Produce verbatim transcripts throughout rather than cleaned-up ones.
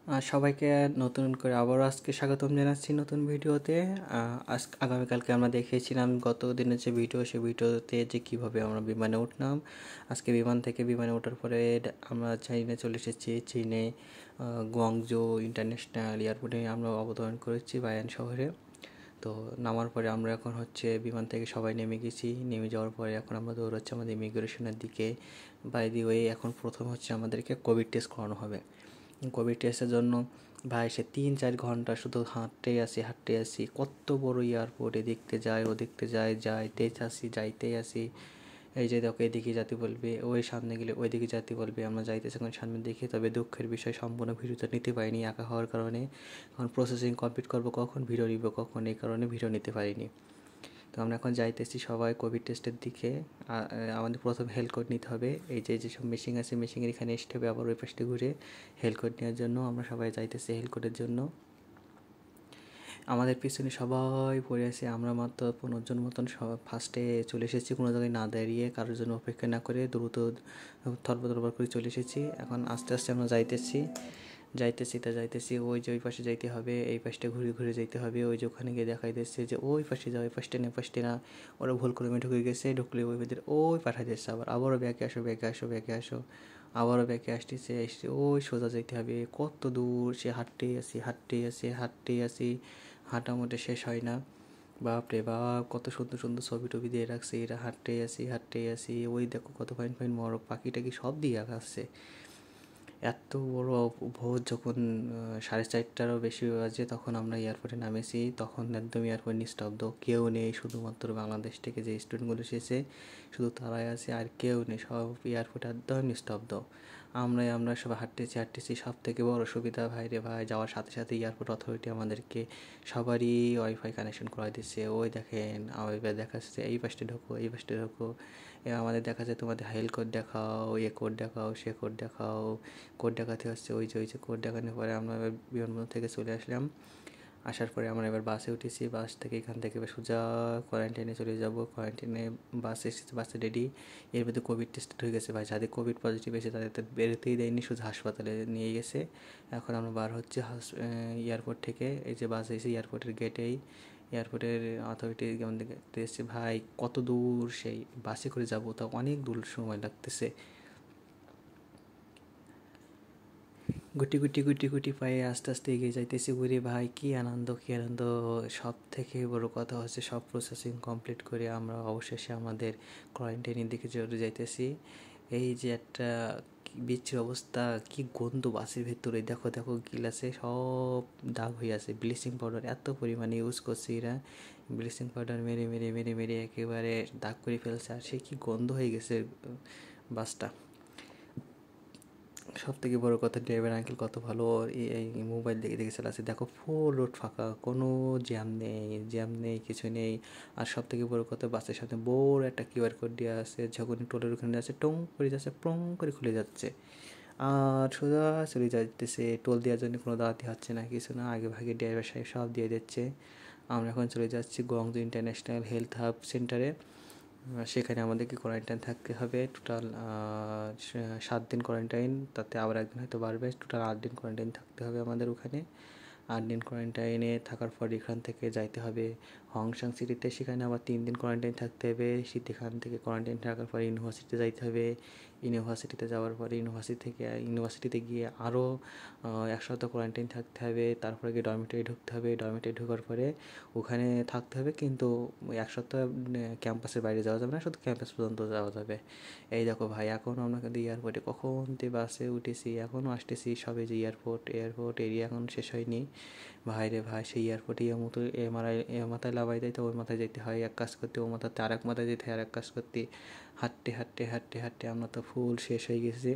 আহ, সবাইকে নতুন করে আবারও আজকে স্বাগতম জানাচ্ছি নতুন ভিডিওতে। আহ, আজ আগামীকালকে আমরা দেখিয়েছিলাম গত দিনের যে ভিডিও, সেই ভিডিওতে যে কিভাবে আমরা বিমানে উঠলাম। আজকে বিমান থেকে বিমানে ওঠার পরে ড- আমরা চীনে চলে এসেছি। চীনে আহ, গুয়াংজো ইন্টারন্যাশনাল এয়ারপোর্টে আমরা অবতরণ করেছি বায়ান শহরে। তো নামার পরে আমরা এখন হচ্ছে বিমান থেকে সবাই নেমে গেছি। নেমে যাওয়ার পরে এখন আমরা দৌড়াচ্ছি আমাদের ইমিগ্রেশনের দিকে। বাই দি ওয়ে, এখন প্রথম হচ্ছে আমাদেরকে কোভিড টেস্ট করানো হবে। কোভিড টেস্টের জন্য ভাই সে তিন চার ঘন্টা শুধু হাঁটতেই আসি হাঁটতে আসি কত বড় এয়ারপোর্ট, এদিকতে যাই ওদিকতে যাই, যাইতেই আসি যাইতেই আসি। এই যে দেখো এদিকে যাতে বলবে, ওই সামনে গেলে ওইদিকে যাতে বলবে, আমরা যাইতেছি এখন সামনের দিকে। তবে দুঃখের বিষয় সম্পূর্ণ ভিডিওটা নিতে পারিনি একা হওয়ার কারণে। এখন প্রসেসিং কমপ্লিট করবো কখন, ভিডিও নিব কখন, এই কারণে ভিডিও নিতে পারিনি। তো আমরা এখন যাইতেছি সবাই কোভিড টেস্টের দিকে। আমাদের প্রথম হেলথ কোড নিতে হবে। এই যে যেসব মেশিন আছে মেশিনের এখানে আসতে হবে, আবার ওই পাশে ঘুরে হেলথ কোড নেওয়ার জন্য আমরা সবাই যাইতেছি হেলথ কোডের জন্য। আমাদের পিছনে সবাই পড়ে আছে, আমরা মাত্র পনেরো জন মতন সব ফার্স্টে চলে এসেছি, কোনো জায়গায় না দাঁড়িয়ে কারোর জন্য অপেক্ষা না করে দ্রুত থরবর থরবর করে চলে এসেছি। এখন আস্তে আস্তে আমরা যাইতেছি যাইতেছি তা যাইতেছি ওই যে ওই পাশে যাইতে হবে, এই পাশটা ঘুরে ঘুরে যাইতে হবে। ওই যে ওখানে গিয়ে দেখাই দিচ্ছে যে ওই পাশে যাও, ওই পাশটা না পাশটা না। ওরা ভুল করে ঢুকে গেছে, ঢুকলে ওই ভিতরে ওই পাঠাই দিচ্ছে আবার, আবারও ব্যাকে আসো ব্যাকে আসো ব্যাকে আসো। আবারও ব্যাকে আসতেছে, এসে ওই সোজা যাইতে হবে। কত দূর সে হাঁটতেই আসি হাঁটতেই আসি হাঁটতেই আসি, হাঁটা মোটে শেষ হয় না। বাপ রে বাপ, কত সুন্দর সুন্দর ছবি টবি দিয়ে রাখছে, এরা হাঁটতেই আসি হাঁটতেই আসি। ওই দেখো কত ফাইন ফাইন মরক পাখি টাকি সব দিয়ে রাখা আছে। এত বড় ভোর যখন আহ, সাড়ে চারটারও বেশি বাজে তখন আমরা এয়ারপোর্টে নামেছি। তখন একদম এয়ারপোর্ট নিস্তব্ধ, কেউ নেই, শুধুমাত্র বাংলাদেশ থেকে যে স্টুডেন্টগুলো এসেছে শুধু তারাই আছে, আর কেউ নেই, সব এয়ারপোর্ট একদম নিস্তব্ধ। আমরাই আমরা সব হাঁটতেছি হাঁটতেছি। সব থেকে বড় সুবিধা ভাই রে ভাই, যাওয়ার সাথে সাথে এয়ারপোর্ট অথরিটি আমাদেরকে সবারই ওয়াইফাই কানেকশন করাই দিচ্ছে। ওই দেখেন আমার এবার দেখাচ্ছে এই পাশে ঢোকো এই পাশে ঢোকো। এ আমাদের দেখা যায় তোমাদের হেল কোড দেখাও, এ কোড দেখাও, সে কোড দেখাও। কোড ডাকাতি হচ্ছে, ওই যে ওই যে কোড ডাকানোর পরে আমরা এবার বিমানবন্দর থেকে চলে আসলাম। আসার পরে আমরা এবার বাসে উঠেছি। বাস থেকে এখান থেকে এবার সোজা কোয়ারেন্টাইনে চলে যাব। কোয়ারেন্টাইনে বাস এসেছে, বাসে রেডি। এর মধ্যে কোভিড টেস্ট হয়ে গেছে ভাই, যাদের কোভিড পজিটিভ এসে তাদের তো বেরোতেই দেয়নি, শুধু হাসপাতালে নিয়ে গেছে। এখন আমরা বার হচ্ছে এয়ারপোর্ট থেকে। এই যে বাস এসে এয়ারপোর্টের গেটেই, এয়ারপোর্টের অথরিটি আমাদের এসেছে। ভাই কত দূর, সেই বাসে করে যাবো, তা অনেক দূর সময় লাগতেছে। গুটি গুটি গুটি গুটি পায়ে আস্তে আস্তে এগিয়ে যাইতেছি। ঘুরে ভাই কী আনন্দ কী আনন্দ। সব থেকে বড় কথা হচ্ছে সব প্রসেসিং কমপ্লিট করে আমরা অবশেষে আমাদের কোয়ারেন্টাইনের দিকে চলে যাইতেছি। এই যে একটা কি বিচ্ছির অবস্থা, কি গন্ধ বাসের ভেতরে। দেখো দেখো গিলাসে সব দাগ হয়ে আছে। ব্লিচিং পাউডার এত পরিমাণে ইউজ করছে এরা, ব্লিচিং পাউডার মেরে মেরে মেরে মেরে একেবারে দাগ করে ফেলছে। আর সে কি গন্ধ হয়ে গেছে বাসটা। সব থেকে বড় কথা, ড্রাইভার আঙ্কেল কত ভালো, এই এই মোবাইল দেখে দেখে চালাচ্ছে। দেখো ফুল রোড ফাঁকা, কোনো জ্যাম নেই, জ্যাম নেই, কিছু নেই। আর সব থেকে বড় কথা, বাসের সাথে বড় একটা কিউআর কোড দেওয়া আছে, যখন টোলের ওখানে যাচ্ছে টং করে যাচ্ছে, প্রং করে খুলে যাচ্ছে। আর সোজা চলে যাইতেছে। টোল দেওয়ার জন্য কোনো দাঁড়াতে হচ্ছে না, কিছু না, আগে ভাগে ড্রাইভার সাহেব সব দিয়ে দিচ্ছে। আমরা এখন চলে যাচ্ছি গুয়াংজু ইন্টারন্যাশনাল হেলথ হাব সেন্টারে। সেখানে আমাদেরকে কোয়ারেন্টাইন থাকতে হবে টোটাল সাত দিন কোয়ারেন্টাইন, তাতে আবার একদিন হয়তো বাড়বে, টোটাল আট দিন কোয়ারেন্টাইন থাকতে হবে আমাদের ওখানে। আট দিন কোয়ারেন্টাইনে থাকার পর এখান থেকে যাইতে হবে হংসাং সিটিতে, সেখানে আবার তিন দিন কোয়ারেন্টাইন থাকতে হবে। সেখান থেকে কোয়ারেন্টাইন থাকার পর ইউনিভার্সিটিতে যাইতে হবে। ইউনিভার্সিটিতে যাওয়ার পরে ইউনিভার্সিটি থেকে ইউনিভার্সিটিতে গিয়ে আরও এক সপ্তাহ কোয়ারেন্টাইন থাকতে হবে। তারপরে গিয়ে ডরমিটারি ঢুকতে হবে, ডরমিটারি ঢোকার পরে ওখানে থাকতে হবে, কিন্তু এক সপ্তাহ ক্যাম্পাসের বাইরে যাওয়া যাবে না, শুধু ক্যাম্পাস পর্যন্ত যাওয়া যাবে। এই দেখো ভাই, এখনও আমরা কিন্তু এয়ারপোর্টে কখন দিয়ে বাসে উঠেছি, এখনও আসতেছি সবে, যে এয়ারপোর্ট এয়ারপোর্ট এরিয়া এখন শেষ হয়নি। ভাই রে ভাই, সেই এয়ারপোর্টে এ মতো এ মারাই এ মাথায় লাভাই দেয় তো ওই মাথায় যেতে হয় এক কাজ করতে, ও মাথাতে আর এক মাথায় যেতে হয় আর এক কাজ করতে। হাঁটতে হাঁটতে হাঁটতে হাঁটতে আমরা তো ফুল শেষ হয়ে গেছি।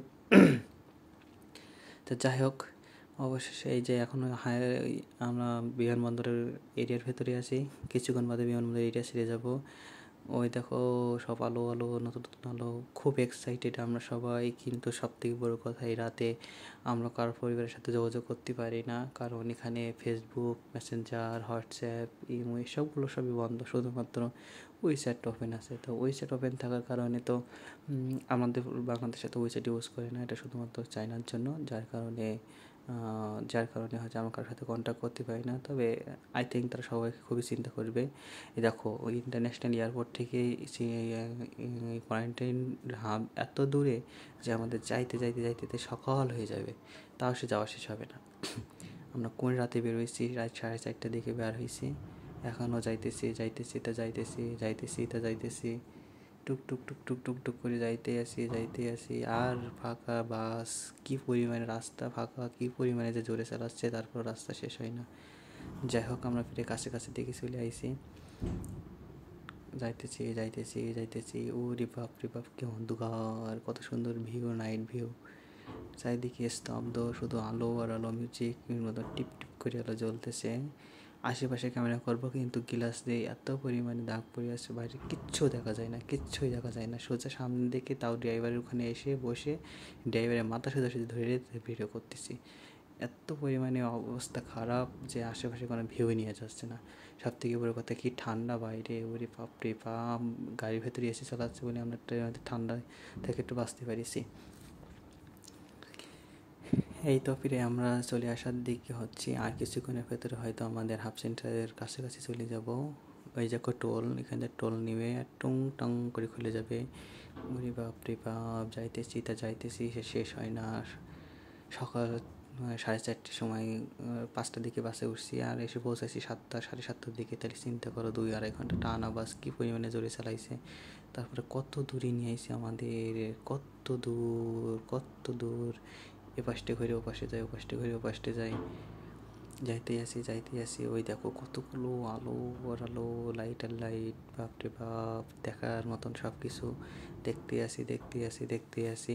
তো যাই হোক, অবশেষে এই যে এখনও হাই আমরা বিমানবন্দরের এরিয়ার ভেতরে আছি। কিছুক্ষণ বাদে বিমানবন্দরের এরিয়া ছেড়ে যাব। ওই দেখো সব আলো আলো, নতুন নতুন আলো, খুব এক্সাইটেড আমরা সবাই। কিন্তু সব থেকে বড়ো কথা, এই রাতে আমরা কারোর পরিবারের সাথে যোগাযোগ করতে পারি না, কারণ এখানে ফেসবুক, মেসেঞ্জার, হোয়াটসঅ্যাপ, ইমো এসবগুলো সবই বন্ধ, শুধুমাত্র উইচ্যাট ওপেন আছে। তো উইচ্যাট ওপেন থাকার কারণে তো আমাদের বাংলাদেশে তো উইচ্যাট ইউজ করে না, এটা শুধুমাত্র চায়নার জন্য, যার কারণে যার কারণে হয়তো আমার কারোর সাথে কন্ট্যাক্ট করতে পারি না। তবে আই থিঙ্ক তারা সবাই খুবই চিন্তা করবে। এই দেখো ওই ইন্টারন্যাশনাল এয়ারপোর্ট থেকে কোয়ারেন্টাইন হাব এত দূরে যে আমাদের যাইতে যাইতে যাইতে সকাল হয়ে যাবে, তাও সে যাওয়া শেষ হবে না। আমরা কোন রাতে বের হয়েছি, রাত সাড়ে চারটার দিকে বের হয়েছি, এখনও যাইতেছি যাইতেছি তা যাইতেছি যাইতেছি তা যাইতেছি টুক টুক টুক টুক টুক টুক করে যাইতে আসি যাইতে আসি আর ফাঁকা বাস, কী পরিমাণে রাস্তা ফাঁকা, কী পরিমাণে যে জোরে চালাচ্ছে, তারপর রাস্তা শেষ হয় না। যাই হোক আমরা ফিরে কাছে কাছে দিকে চলে আইছি, যাইতেছি যাইতেছি যাইতেছি ও রে বাপ রে বাপ, কি অন্ধকার, কত সুন্দর ভিউ, নাইট ভিউ, চারিদিকে স্তব্ধ, শুধু আলো আর আলো, মিউজিক মতো টিপ টিপ করে আলো জ্বলতেছে। আশেপাশে ক্যামেরা করবো কিন্তু গ্লাস দিয়ে এত পরিমাণে দাগ পড়ে আছে, বাইরে কিচ্ছু দেখা যায় না, কিচ্ছুই দেখা যায় না। সোজা সামনে দেখে তাও ড্রাইভারের ওখানে এসে বসে ড্রাইভারের মাথা সোজাসুজি ধরে ভিডিও করতেছি। এত পরিমাণে অবস্থা খারাপ যে আশেপাশে কোনো ভিউ নিয়ে যাচ্ছে না। সব থেকে বড় কথা কি ঠান্ডা বাইরে, ওরে বাপরে বাপ, গাড়ির ভেতরে এসি চালাচ্ছে বলে আমরা ঠান্ডা থেকে একটু বাঁচতে পারিছি। এই তো ফিরে আমরা চলে আসার দিকে হচ্ছে, আর কিছুক্ষণের ভেতরে হয়তো আমাদের হাফ সেন্টারের কাছাকাছি চলে যাব। ওই যে টোল, এখানে টোল নিবে আর টুং টং করে খুলে যাবে। ওরে বাপরে বাপ, যাইতেছি তা যাইতেছি, সে শেষ হয় না। সকাল সাড়ে চারটের সময় পাঁচটার দিকে বাসে উঠছি আর এসে পৌঁছাইছি সাতটা সাড়ে সাতটার দিকে। তাহলে চিন্তা করো দুই আড়াই ঘন্টা টানা বাস কী পরিমাণে জোরে চালাইছে। তারপরে কত দূরে নিয়ে আইছে আমাদের, কত দূর কত দূর, এপাশটে ঘুরে ওপাশে যাই, ওপাশটে ঘুরে ওপাশটে যাই, যাইতে আসি যাইতে আসি। ওই দেখো কতগুলো আলো আর আলো, লাইট আর লাইট, বাপরে বাপ, দেখার মতন সব কিছু। দেখতে আসি দেখতে আসি দেখতে আসি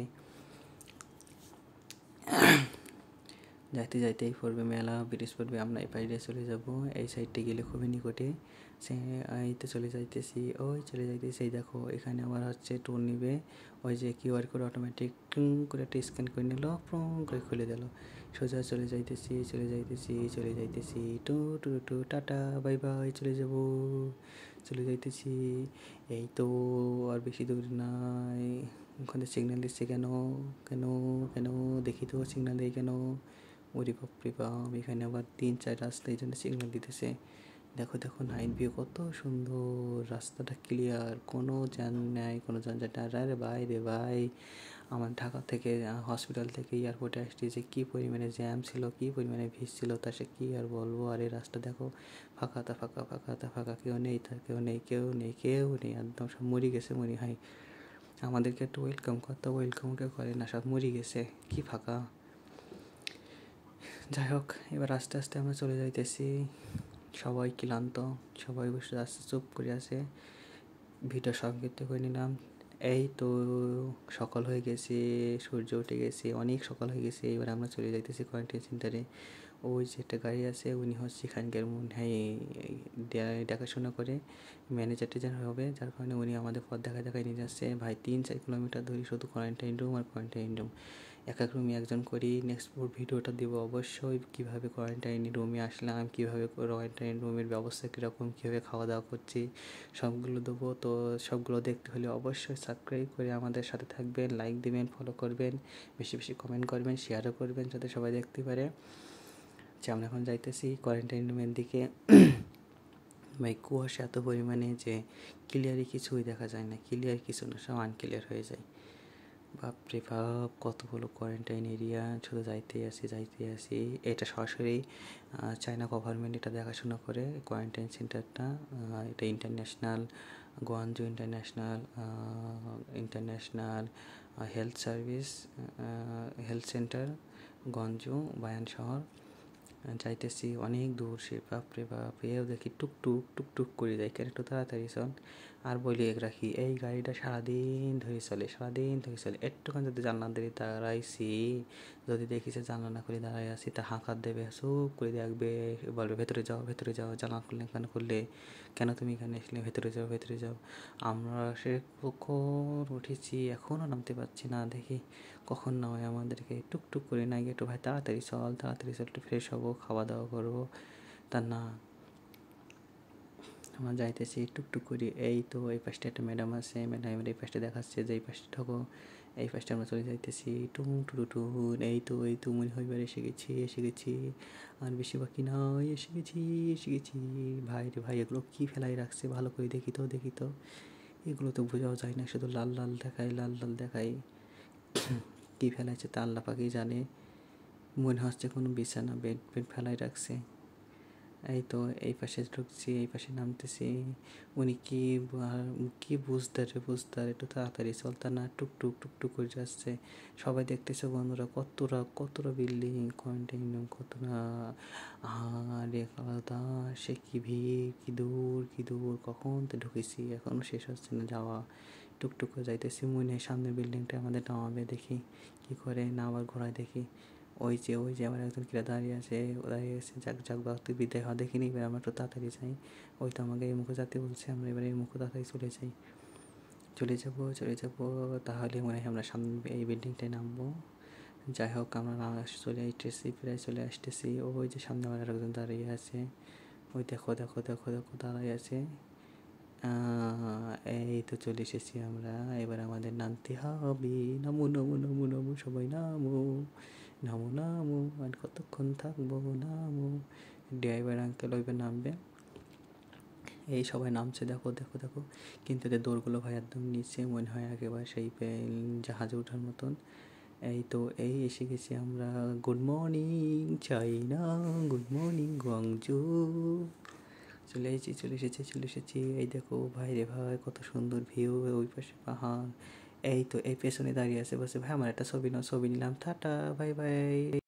যাইতে যাইতেই পড়বে মেলা, ব্রিজ পড়বে, আমরা এই পাশে চলে যাব। এই সাইডে গেলে খুবই নিকটে, সে এইতে চলে যাইতেছি, ওই চলে যাইতেছি। এই দেখো এখানে আবার হচ্ছে টোল নিবে, ওই যে কিউআর কোড অটোমেটিক টুং করে একটা স্ক্যান করে নিল, প্রং করে খুলে দিল। সোজা চলে যাইতেছি চলে যাইতেছি চলে যাইতেছি টু টু টু টাটা বাই বাই, চলে যাব চলে যাইতেছি। এই তো আর বেশি দূর নাই। ওখানে সিগন্যাল দিচ্ছে কেন কেন কেন দেখি তো সিগন্যাল দেয় কেন। ওরে বাপরে বাপ, এখানে আবার তিন চার রাস্তা এই জন্য সিগন্যাল দিতেছে। দেখো দেখো নাইট ভিউ কত সুন্দর, রাস্তাটা ক্লিয়ার, কোনো জ্যাম নাই, কোনো যানজট নাই। আরে ভাই রে ভাই, আমার ঢাকা থেকে হসপিটাল থেকে এয়ারপোর্টে আসছি যে কী পরিমাণে জ্যাম ছিল, কী পরিমাণে ভিড় ছিল, তা সে কী আর বলবো। আর এই রাস্তা দেখো ফাঁকা তা ফাঁকা ফাঁকা তা ফাঁকা, কেউ নেই তার কেউ নেই কেউ নেই কেউ নেই, একদম সব মরে গেছে মনে হয়। আমাদেরকে একটু ওয়েলকাম করতে, ওয়েলকাম কেউ করে না, সব মরে গেছে, কি ফাঁকা। যাই হোক এবার আস্তে আস্তে আমরা চলে যাইতেছি, সবাই ক্লান্ত, সবাই বসে আস্তে চুপ করে আছে। ভিডিও সংক্ষিপ্ত করে নিলাম। এই তো সকাল হয়ে গেছে, সূর্য উঠে গেছে, অনেক সকাল হয়ে গেছে। এবার আমরা চলে যাইতেছি কোয়ারেন্টাইন সেন্টারে। ওই যে একটা গাড়ি আছে, উনি হচ্ছে এখানকার মনে হয় দেখাশোনা করে ম্যানেজার টেজার হবে, যার কারণে উনি আমাদের পথ দেখা দেখায় নিয়ে যাচ্ছে। ভাই তিন চার কিলোমিটার ধরে শুধু কোয়ারেন্টাইন রুম আর কোয়ারেন্টাইন রুম, এক এক রুমে একজন করি। নেক্সট ভিডিওটা দেবো অবশ্যই, কীভাবে কোয়ারেন্টাইন রুমে আসলাম, কীভাবে কোয়ারেন্টাইন রুমের ব্যবস্থা কীরকম, কীভাবে খাওয়া দাওয়া করছি, সবগুলো দেবো। তো সবগুলো দেখতে হলে অবশ্যই সাবস্ক্রাইব করে আমাদের সাথে থাকবেন, লাইক দিবেন, ফলো করবেন, বেশি বেশি কমেন্ট করবেন, শেয়ারও করবেন যাতে সবাই দেখতে পারে। যে আমরা এখন যাইতেছি কোয়ারেন্টাইন রুমের দিকে। ভাই কুয়াশা এত পরিমাণে যে ক্লিয়ারই কিছুই দেখা যায় না, ক্লিয়ার কিছু না, সব আনক্লিয়ার হয়ে যায়। বাপরে বাপ, কতগুলো কোয়ারেন্টাইন এরিয়া, শুধু যাইতেই আসি যাইতেই আসি। এটা সরাসরি চায়না গভর্নমেন্ট এটা দেখাশোনা করে কোয়ারেন্টাইন সেন্টারটা। এটা international Guangzhou international international health service health centre গঞ্জু বায়ান শহর। যাইতেছি অনেক দূর, সে বাপরে বাপ, এও দেখি টুকটুক টুকটুক করে যায়, কেন একটু তাড়াতাড়ি চল। আর বলি এক রাখি, এই গাড়িটা সারাদিন ধরে চলে, সারাদিন ধরে চলে। একটুখানি যদি জানলা দিয়ে দাঁড়াইছি, যদি দেখি যে জানলা না করে দাঁড়াই আছি, তা হাঁকার দেবে, চুপ করে দেখবে, বলবে ভেতরে যাও ভেতরে যাও, জানলা খুললে কেন খুললে, কেন তুমি এখানে আসলে, ভেতরে যাও ভেতরে যাও। আমরা সে কখন উঠেছি এখনও নামতে পারছি না, দেখি কখন নামায় আমাদেরকে। টুকটুক করে না গিয়ে একটু ভাই তাড়াতাড়ি চল তাড়াতাড়ি চল, একটু ফ্রেশ হবো, খাওয়া দাওয়া করবো, তা না। আমরা যাইতেছি টুকটুক করি। এই তো এই পাশটা একটা ম্যাডাম আছে, ম্যাডাম এই পাশটা দেখাচ্ছে যে এই পাশটা ঢোকো, এই পাশে আমরা চলে যাইতেছি টুন টুটু টুন। এই তো এই তো মনে হয় এবার এসে গেছি এসে গেছি আর বেশি বাকি নয়, এসে গেছি এসে গেছি। ভাই রে ভাই, এগুলো কী ফেলাই রাখছে ভালো করে দেখি তো দেখি তো। এগুলো তো বোঝাও যায় না, শুধু লাল লাল দেখায় লাল লাল দেখায়। কী ফেলাইছে তা আল্লাহ পাকই জানে। মনে হচ্ছে কোনো বিছানা বেড বেড ফেলাই রাখছে। এই তো এই পাশে ঢুকছি, এই পাশে নামতেছি। উনি কি কি বুঝতে বুঝতে একটু তাড়াতাড়ি চলতা না, টুকটুক টুকটুক করে যাচ্ছে। সবাই দেখতেছে বন্ধুরা, কতটা কতটা বিল্ডিং কন্টিনিউ কত না। আরে আলাদা সে কি ভিড়, কি দূর কি দূর, কখন তো ঢুকেছি এখনও শেষ হচ্ছে না যাওয়া। টুকটুক করে যাইতেছি, মনে হয় সামনের বিল্ডিংটা আমাদের নামাবে, দেখি কি করে না আবার ঘোরায় দেখি। ওই যে ওই যে আমার একজন কিরা দাঁড়িয়ে আছে, ও দাঁড়িয়ে আছে, যাক যাক বা তুই বিদায় হওয়া দেখিনি, এবার আমরা একটু তাড়াতাড়ি যাই। ওই তো আমাকে এই মুখো যাতে বলছে, আমরা এবার এই মুখো তাড়াতাড়ি চলে যাই, চলে যাবো চলে যাবো তাহলে মনে হয় আমরা সামনে এই বিল্ডিংটায় নামবো। যাই হোক আমরা না চলে আসতেছি, প্রায় চলে আসতেছি। ওই যে সামনে আমার একজন দাঁড়িয়ে আছে, ওই দেখো দেখো দেখো দেখো দাঁড়িয়ে আছে। এই তো চলে এসেছি আমরা, এবার আমাদের নামতে হবে। নামো নামো নামো নামো সবাই নামো নামো নামো, আর কতক্ষণ থাকবো নামো। ড্রাইভার আঙ্কেল ওইবার নামবে, এই সবাই নামছে দেখো দেখো দেখো। কিন্তু এদের দৌড়গুলো ভাই একদম নিচে, মনে হয় একেবারে সেই জাহাজে ওঠার মতন। এই তো এই এসে গেছি আমরা। Good morning China, good morning Guangzhou. চলে এসেছি চলে এসেছি চলে এসেছি এই দেখো ভাই রে ভাই, কত সুন্দর ভিউ, ওই পাশে পাহাড়। এই তো এই পেছনে দাঁড়িয়ে আছে বসে, ভাই আমার একটা ছবি নাও, ছবি নিলাম, টাটা বাই বাই।